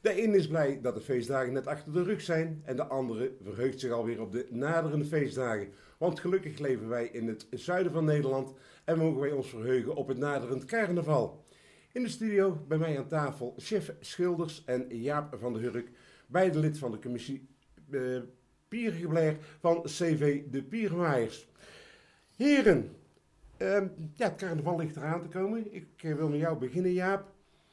De een is blij dat de feestdagen net achter de rug zijn en de andere verheugt zich alweer op de naderende feestdagen. Want gelukkig leven wij in het zuiden van Nederland en mogen wij ons verheugen op het naderend carnaval. In de studio bij mij aan tafel chef Schilders en Jaap van der Hurk, beide lid van de commissie Pierengebler van CV De Pierenwaaiers. Heren, het carnaval ligt eraan te komen. Ik wil met jou beginnen, Jaap.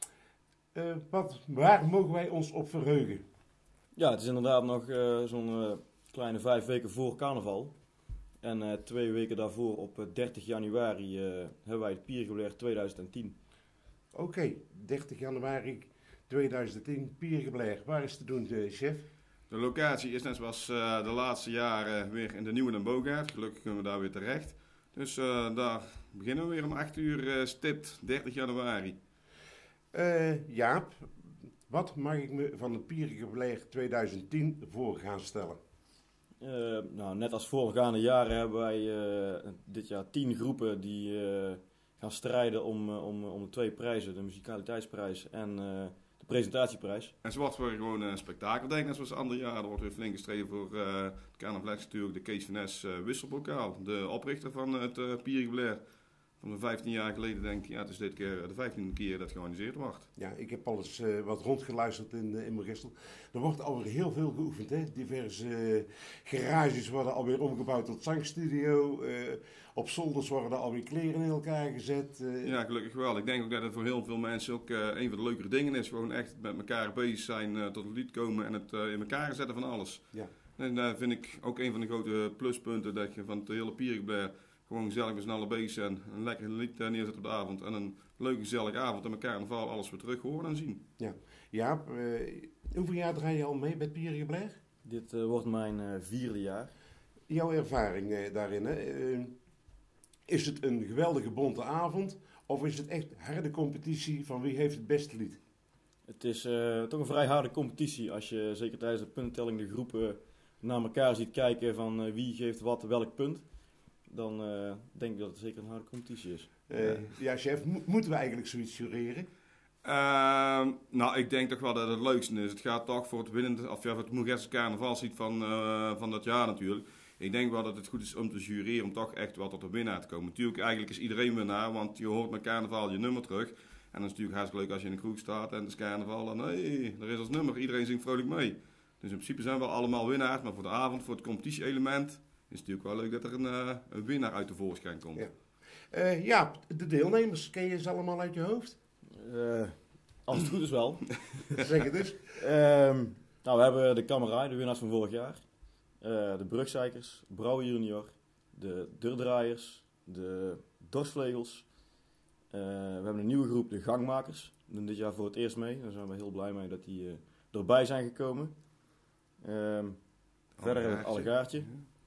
Waar mogen wij ons op verheugen? Ja, het is inderdaad nog zo'n kleine 5 weken voor carnaval. En 2 weken daarvoor, op 30 januari, hebben wij het Pierengebler 2010. Oké, 30 januari 2010, Pierengebler. Waar is te doen, chef? De locatie is net zoals de laatste jaren weer in de Nieuwe Den Boogaard. Gelukkig kunnen we daar weer terecht. Dus daar beginnen we weer om 8 uur stipt, 30 januari. Jaap, wat mag ik me van het Pierengebler 2010 voor gaan stellen? Net als voorgaande jaren hebben wij dit jaar 10 groepen die gaan strijden om 2 prijzen. De muzikaliteitsprijs en de presentatieprijs. En zo wordt weer gewoon een spektakel, denk ik, net zoals andere jaren. Er wordt weer flink gestreden voor het carnaval, natuurlijk de Kees van Es wisselbokaal. De oprichter van het Pierengebler. Van 15 jaar geleden denk ik, ja, het is dit keer de 15e keer dat georganiseerd wordt. Ja, ik heb al eens wat rondgeluisterd in Moergestel. Er wordt alweer heel veel geoefend, hè. Diverse garages worden alweer omgebouwd tot zangstudio. Op zolders worden alweer kleren in elkaar gezet. Ja, gelukkig wel. Ik denk ook dat het voor heel veel mensen ook een van de leukere dingen is. Gewoon echt met elkaar bezig zijn, tot het lied komen en het in elkaar zetten van alles. Ja. En daar vind ik ook een van de grote pluspunten, dat je van het hele Pierengebler gewoon gezellig met z'n allen bezig zijn. Een lekker lied neerzet op de avond. En een leuke gezellige avond. En met carnaval alles weer terug horen en zien. Ja. Jaap, hoeveel jaar draai je al mee met Pierengebler? Dit wordt mijn 4e jaar. Jouw ervaring daarin, hè? Is het een geweldige bonte avond? Of is het echt harde competitie van wie heeft het beste lied? Het is toch een vrij harde competitie als je zeker tijdens de puntentelling de groepen naar elkaar ziet kijken van wie geeft wat welk punt. Dan denk ik dat het zeker een harde competitie is. Ja, chef, moeten we eigenlijk zoiets jureren? Ik denk toch wel dat het leukste is. Het gaat toch voor het winnende, of ja, voor het Moergestel carnaval ziet van dat jaar natuurlijk. Ik denk wel dat het goed is om te jureren, om toch echt wel tot de winnaar te komen. Natuurlijk, eigenlijk is iedereen winnaar, want je hoort met carnaval je nummer terug. En dat is natuurlijk hartstikke leuk als je in de kroeg staat en het is carnaval en hey, daar is ons nummer. Iedereen zingt vrolijk mee. Dus in principe zijn we allemaal winnaars, maar voor de avond, voor het competitie-element, is het natuurlijk wel leuk dat er een winnaar uit de voorschijn komt. Ja. De deelnemers, ken je ze allemaal uit je hoofd? Als het goed is wel. Zeg het eens. We hebben de Kameraai, de winnaars van vorig jaar. De Brugzeikers, Brouwer Junior, de Durdraaiers, de Dorsvlegels. We hebben een nieuwe groep, de Gangmakers. Die doen dit jaar voor het eerst mee. Daar zijn we heel blij mee dat die erbij zijn gekomen. Verder hebben we het Allegaartje.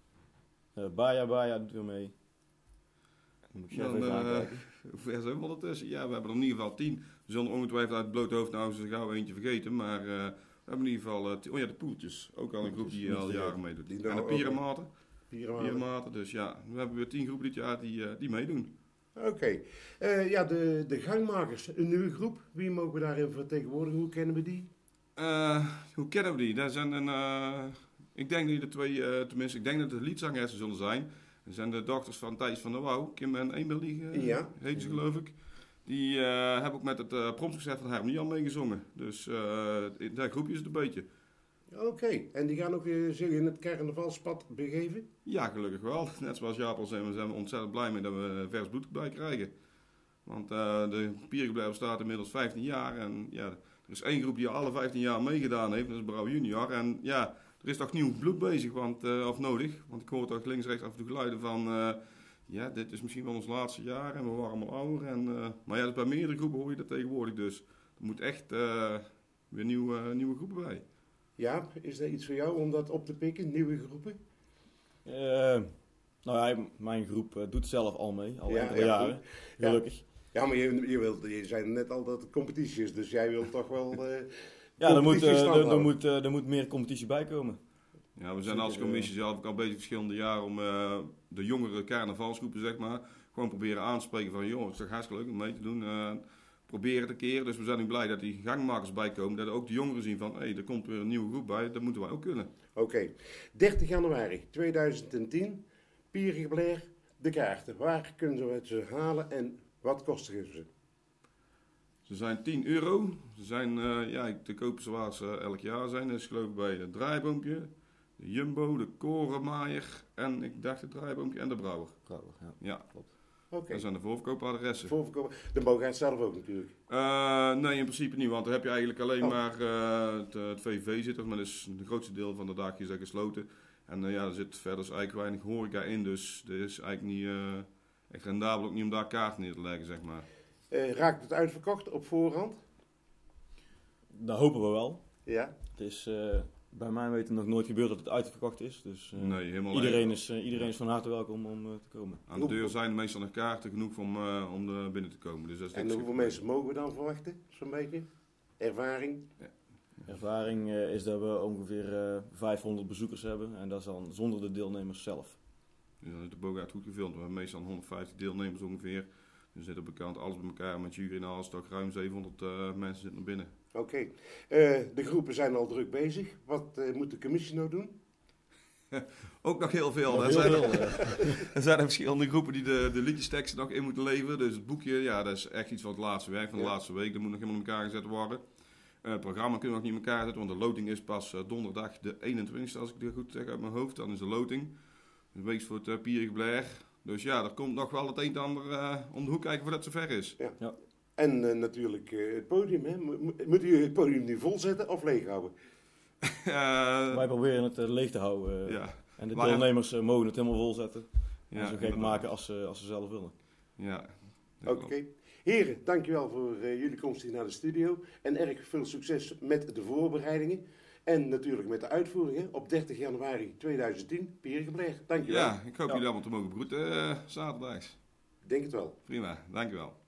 Baja doet weer mee. Dan moet ik even aankijken. Hoeveel zijn we ondertussen? Ja, we hebben er in ieder geval 10. We zullen ongetwijfeld uit het blote hoofd nou zo gauw eentje vergeten. Maar we hebben in ieder geval... de Poeltjes. Ook al een groep die al jaren meedoet. En de Pierenmaten. Pierenmaten. Dus ja, we hebben weer 10 groepen dit jaar die meedoen. Oké. De Gangmakers. Een nieuwe groep. Wie mogen we daarin vertegenwoordigen? Hoe kennen we die? Hoe kennen we die? Dat zijn ik denk dat de twee, tenminste, ik denk dat het de liedzangeressen zullen zijn. Dat zijn de dochters van Thijs van der Wouw, Kim en Emily, heet ze geloof ik. Die hebben ook met het promsconcert van Harmonie al meegezongen. Dus dat groepje is het een beetje. Oké, en die gaan ook zich in het carnavalspad begeven? Ja, gelukkig wel. Net zoals Jaap al zei, we zijn ontzettend blij mee dat we vers bloed bij krijgen. Want de Pierengebler bestaat inmiddels 15 jaar en ja, er is één groep die alle 15 jaar meegedaan heeft, dat is Brouwer Junior. En ja, er is toch nieuw bloed bezig, of nodig. Want ik hoor toch links, rechts af en toe geluiden van... dit is misschien wel ons laatste jaar en we waren allemaal ouder. Maar ja, dus bij meerdere groepen hoor je dat tegenwoordig. Dus er moet echt weer nieuwe groepen bij. Ja, is er iets voor jou om dat op te pikken, nieuwe groepen? Mijn groep doet zelf al mee, al enkele ja, jaren, gelukkig. Ja, maar je zei net al dat het competitie is, dus jij wilt toch wel... er moet meer competitie bij komen. Ja, we zijn als commissie zelf ook al bezig verschillende jaren om de jongere carnavalsgroepen, zeg maar, gewoon proberen aan te spreken van, joh, het is toch hartstikke leuk om mee te doen. proberen het een keer. Dus we zijn nu blij dat die gangmakers bijkomen. Dat ook de jongeren zien van, er komt weer een nieuwe groep bij. Dat moeten wij ook kunnen. Oké. 30 januari 2010, Pierengebleer, de kaarten. Waar kunnen we ze halen en wat kosten ze? Ze zijn €10. Ze zijn te kopen zoals ze elk jaar zijn. Dat is geloof ik bij het Draaiboompje, de Jumbo, de Korenmaaier en ik dacht het Draaiboompje en de Brouwer. Ja, klopt. Oké. Dat zijn de voorverkoopadressen. De Bogaert zelf ook natuurlijk. Nee, in principe niet, want dan heb je eigenlijk alleen maar het VVV zitten, maar dat is het grootste deel van de dagjes is gesloten. En er zit verder eigenlijk weinig horeca in, dus het is eigenlijk niet echt rendabel ook niet om daar kaarten neer te leggen, zeg maar. Raakt het uitverkocht op voorhand? Dat hopen we wel. Ja. Het is bij mijn weten nog nooit gebeurd dat het uitverkocht is. Dus Nee, helemaal iedereen is van harte welkom om te komen. Aan de deur zijn meestal nog kaarten genoeg om er binnen te komen. Dus dat is en hoeveel mensen mogen we dan verwachten, zo'n beetje? Ervaring? Ja. Ervaring is dat we ongeveer 500 bezoekers hebben en dat is dan zonder de deelnemers zelf. Dus dan is de Bogaert goed gevuld. We hebben meestal 150 deelnemers ongeveer. Dus zit op bekend alles bij elkaar met jury en alles, toch ruim 700 mensen zitten er binnen. Oké. De groepen zijn al druk bezig. Wat moet de commissie nou doen? Ook nog heel veel. Er zijn verschillende groepen die de liedjesteksten nog in moeten leveren. Dus het boekje, dat is echt iets van het laatste werk van de laatste week. Dat moet nog helemaal in elkaar gezet worden. Het programma kunnen we nog niet in elkaar zetten, want de loting is pas donderdag de 21e, als ik het goed zeg uit mijn hoofd. Dan is de loting. Een week voor het Pierengebleer. Dus er komt nog wel het een en ander om de hoek kijken voordat het zover is. Ja. En natuurlijk het podium. Hè? Moet u het podium nu vol zetten of leeg houden? Wij proberen het leeg te houden. Ja. En de deelnemers mogen het helemaal vol zetten. En zo gek inderdaad maken als ze zelf willen. Ja. Oké. Heren, dankjewel voor jullie komst hier naar de studio. En erg veel succes met de voorbereidingen. En natuurlijk met de uitvoeringen op 30 januari 2010, Pierengebleer. Dankjewel. Ja, ik hoop jullie allemaal te mogen begroeten zaterdags. Ik denk het wel. Prima, dankjewel.